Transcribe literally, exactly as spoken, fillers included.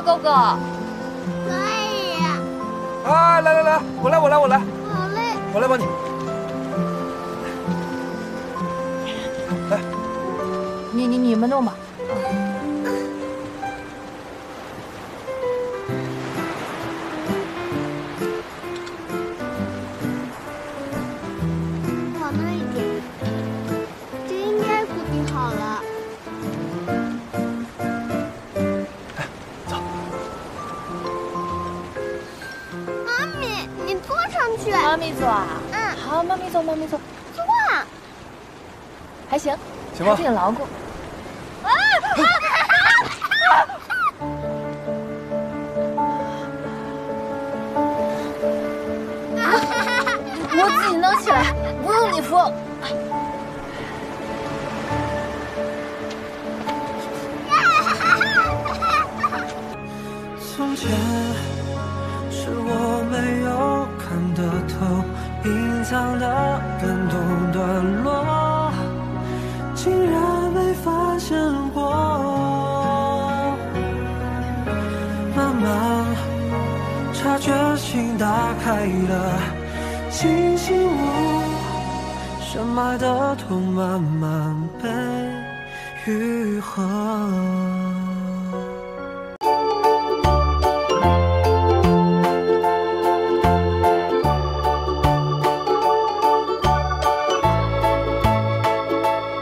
哥哥？ 可以。 啊，来来来，我来我来我来。 好嘞。 我来帮你。来， 你你你们弄吧。 往那一点，这应该固定好了。 来，走。 妈咪，你坐上去。 妈咪坐啊？ 嗯。 好，妈咪坐，妈咪坐。 坐。 还行， 行吧， 还挺牢固。啊！我自己能起来，不用你扶。 从前是我没有看得透，隐藏的感动段落，竟然没发现过。慢慢察觉心打开了，清醒悟，深埋的痛慢慢被愈合。